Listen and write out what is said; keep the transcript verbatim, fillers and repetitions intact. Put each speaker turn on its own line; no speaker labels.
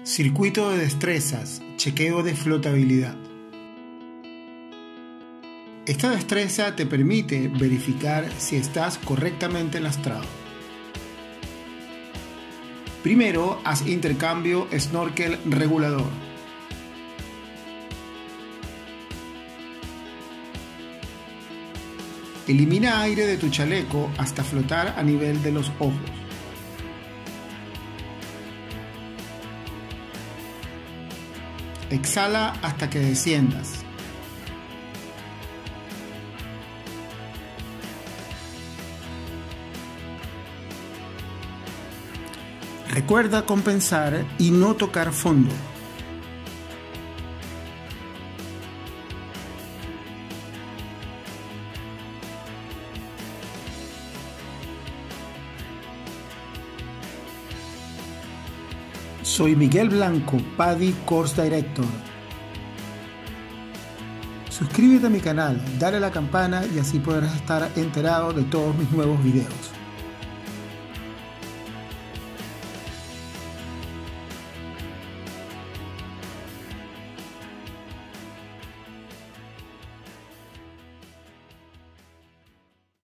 Circuito de destrezas, chequeo de flotabilidad. Esta destreza te permite verificar si estás correctamente lastrado. Primero, haz intercambio snorkel regulador. Elimina aire de tu chaleco hasta flotar a nivel de los ojos. Exhala hasta que desciendas. Recuerda compensar y no tocar fondo. Soy Miguel Blanco, PADI Course Director. Suscríbete a mi canal, dale a la campana y así podrás estar enterado de todos mis nuevos videos.